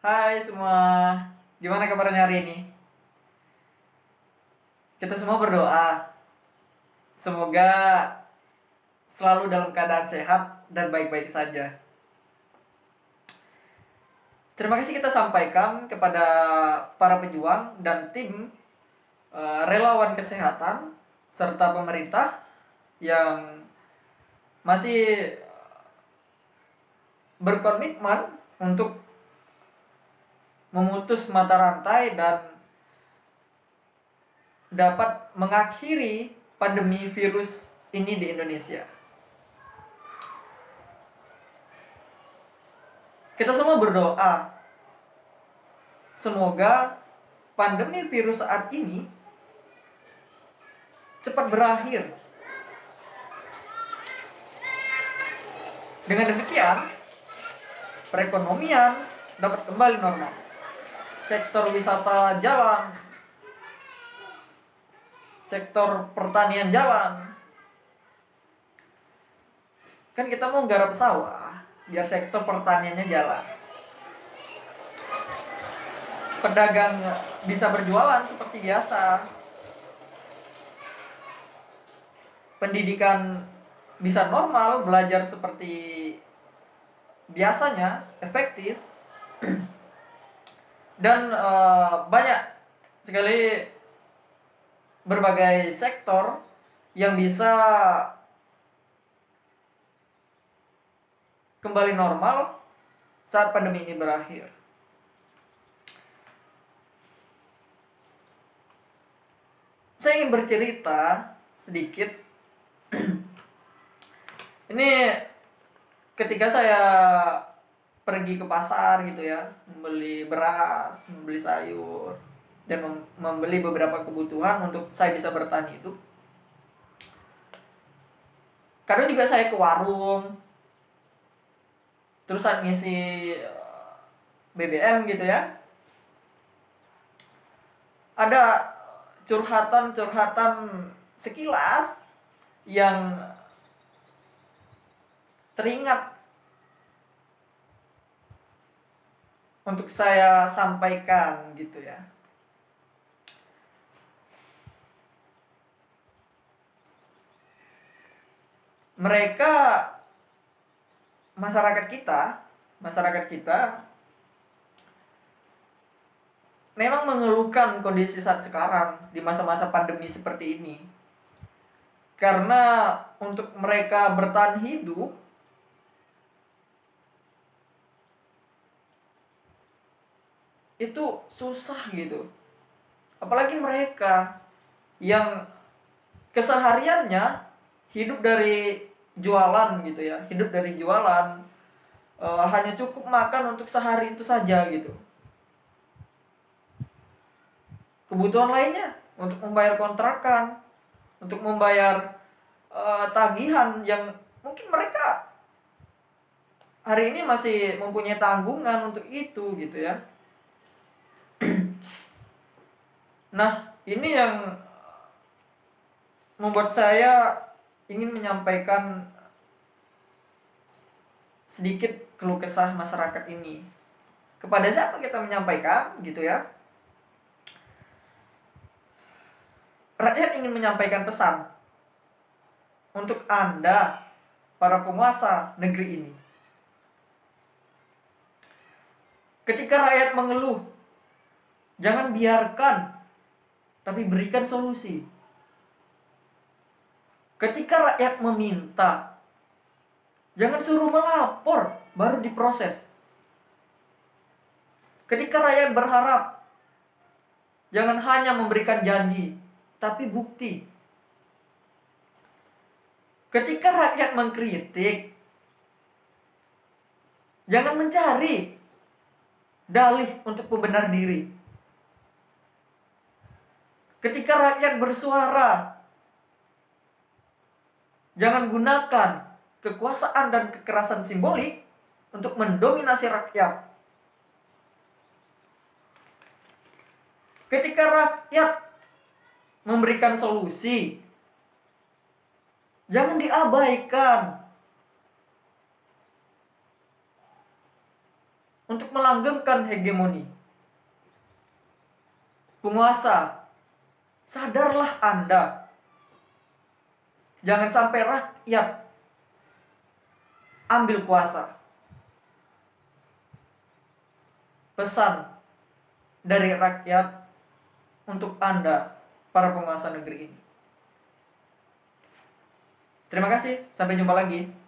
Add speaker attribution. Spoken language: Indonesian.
Speaker 1: Hai semua, gimana kabarnya hari ini? Kita semua berdoa, semoga selalu dalam keadaan sehat dan baik-baik saja. Terima kasih kita sampaikan kepada para pejuang dan tim relawan kesehatan serta pemerintah yang masih berkomitmen untuk memutus mata rantai dan dapat mengakhiri pandemi virus ini di Indonesia. Kita semua berdoa, semoga pandemi virus saat ini cepat berakhir. Dengan demikian, perekonomian dapat kembali normal. Sektor wisata jalan, sektor pertanian jalan. Kan kita mau garap sawah, biar sektor pertaniannya jalan. Pedagang bisa berjualan seperti biasa. Pendidikan bisa normal, belajar seperti biasanya, efektif. Dan banyak sekali berbagai sektor yang bisa kembali normal saat pandemi ini berakhir. Saya ingin bercerita sedikit. Ini ketika saya pergi ke pasar gitu ya, membeli beras, membeli sayur, dan membeli beberapa kebutuhan untuk saya bisa bertahan hidup. Kadang juga saya ke warung, terus saat ngisi BBM gitu ya, ada curhatan-curhatan sekilas yang teringat untuk saya sampaikan gitu ya. Mereka masyarakat kita memang mengeluhkan kondisi saat sekarang di masa-masa pandemi seperti ini. Karena untuk mereka bertahan hidup itu susah gitu. Apalagi mereka yang kesehariannya hidup dari jualan gitu ya, hidup dari jualan, hanya cukup makan untuk sehari itu saja gitu. Kebutuhan lainnya untuk membayar kontrakan, untuk membayar tagihan yang mungkin mereka hari ini masih mempunyai tanggungan untuk itu gitu ya. Nah, ini yang membuat saya ingin menyampaikan sedikit keluh kesah masyarakat ini. Kepada siapa kita menyampaikan gitu ya? Rakyat ingin menyampaikan pesan untuk Anda, para penguasa negeri ini. Ketika rakyat mengeluh, jangan biarkan, tapi berikan solusi. Ketika rakyat meminta, jangan suruh melapor, baru diproses. Ketika rakyat berharap, jangan hanya memberikan janji, tapi bukti. Ketika rakyat mengkritik, jangan mencari dalih untuk pembenar diri. Ketika rakyat bersuara, jangan gunakan kekuasaan dan kekerasan simbolik untuk mendominasi rakyat. Ketika rakyat memberikan solusi, jangan diabaikan. untuk melanggengkan hegemoni. Penguasa, sadarlah Anda. Jangan sampai rakyat ambil kuasa. Pesan dari rakyat untuk Anda, para penguasa negeri ini. Terima kasih, sampai jumpa lagi.